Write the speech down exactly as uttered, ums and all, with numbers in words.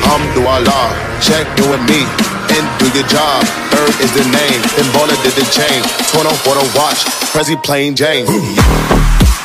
Alhamdulillah, check you and me, and do your job. Third is the name, then baller did the chain. Torn on for the watch, Prezi plain Jane.